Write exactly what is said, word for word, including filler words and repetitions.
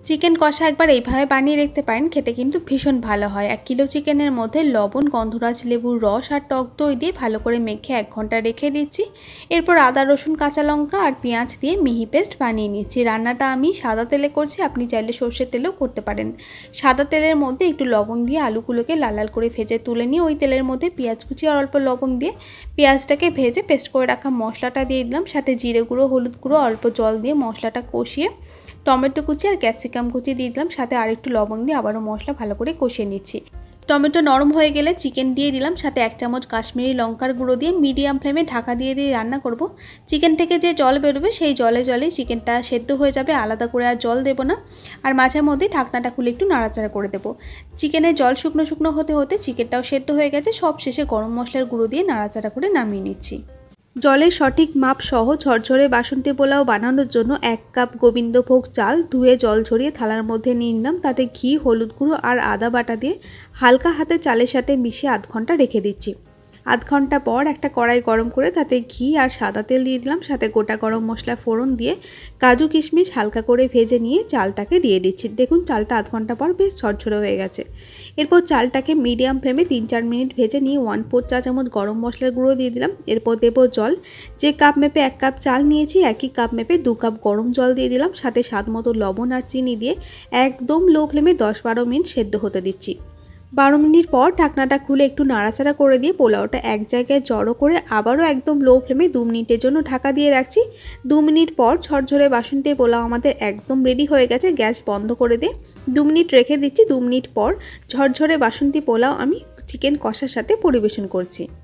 Chicken কষা একবার এইভাবে বানিয়ে দেখতে পারেন, খেতে কিন্তু ভীষণ ভালো হয়। এক কিলো চিকেনের মধ্যে লবণ, গন্ধরাজ লেবুর রস আর টক দই দিয়ে ভালো করে মেখে এক ঘন্টা রেখে দিচ্ছি। এরপর আদা, রসুন, কাঁচা লঙ্কা আর পেঁয়াজ দিয়ে মিহি পেস্ট বানিয়ে নিচ্ছি। রান্নাটা আমি সাদা তেলে করছি, আপনি চাইলে সর্ষের তেলেও করতে পারেন। সাদা তেলের মধ্যে একটু লবণ দিয়ে আলুগুলোকে লাল লাল করে ভেজে তুলে নিয়ে ওই তেলের মধ্যে পেঁয়াজ কুচি আর অল্প লবণ দিয়ে পেঁয়াজটাকে ভেজে পেস্ট করে রাখা মশলাটা দিয়ে দিলাম। সাথে জিরে গুঁড়ো, হলুদ গুঁড়ো, অল্প জল দিয়ে মশলাটা কষিয়ে টমেটো কুচি আর ক্যাপসিকাম কুচি দিয়ে দিলাম। সাথে আর একটু লবণ দিয়ে আবারও মশলা ভালো করে কষিয়ে নিচ্ছি। টমেটো নরম হয়ে গেলে চিকেন দিয়ে দিলাম। সাথে এক চামচ কাশ্মীরি লঙ্কার গুঁড়ো দিয়ে মিডিয়াম ফ্লেমে ঢাকা দিয়ে দিয়ে রান্না করব। চিকেন থেকে যে জল বেরোবে সেই জলে জলেই চিকেনটা সেদ্ধ হয়ে যাবে, আলাদা করে আর জল দেবো না। আর মাঝে মধ্যে ঢাকনাটা খুলে একটু নাড়াচাড়া করে দেবো। চিকেনের জল শুকনো শুকনো হতে হতে চিকেনটাও সেদ্ধ হয়ে গেছে। সব শেষে গরম মশলার গুঁড়ো দিয়ে নাড়াচাড়া করে নামিয়ে নিচ্ছি। জলের সঠিক মাপ সহ ঝরঝরে বাসন্তী পোলাও বানানোর জন্য এক কাপ গোবিন্দভোগ চাল ধুয়ে জল ঝরিয়ে থালার মধ্যে নিয়ে নিলাম। তাতে ঘি, হলুদ গুঁড়ো আর আদা বাটা দিয়ে হালকা হাতে চালের সাথে মিশিয়ে আধ ঘন্টা রেখে দিচ্ছি। আধ ঘন্টা পর একটা কড়াই গরম করে তাতে ঘি আর সাদা তেল দিয়ে দিলাম। সাথে গোটা গরম মশলা ফোড়ন দিয়ে কাজু কিশমিশ হালকা করে ভেজে নিয়ে চালটাকে দিয়ে দিচ্ছি। দেখুন চালটা আধ ঘন্টা পর বেশ ঝরঝরে হয়ে গেছে। এরপর চালটাকে মিডিয়াম ফ্লেমে তিন চার মিনিট ভেজে নিয়ে ওয়ান ফোর চা চামচ গরম মশলার গুঁড়ো দিয়ে দিলাম। এরপর দেবো জল। যে কাপ মেপে এক কাপ চাল নিয়েছি একই কাপ মেপে দু কাপ গরম জল দিয়ে দিলাম। সাথে স্বাদ মতো লবণ আর চিনি দিয়ে একদম লো ফ্লেমে দশ বারো মিনিট সেদ্ধ হতে দিচ্ছি। বারো মিনিট পর ঢাকনাটা খুলে একটু নাড়াচাড়া করে দিয়ে পোলাওটা এক জায়গায় জড়ো করে আবারও একদম লো ফ্লেমে দু মিনিটের জন্য ঢাকা দিয়ে রাখছি। দু মিনিট পর ঝরঝরে বাসন্তী পোলাও আমাদের একদম রেডি হয়ে গেছে। গ্যাস বন্ধ করে দিয়ে দু মিনিট রেখে দিচ্ছি। দু মিনিট পর ঝরঝরে বাসন্তী পোলাও আমি চিকেন কষার সাথে পরিবেশন করছি।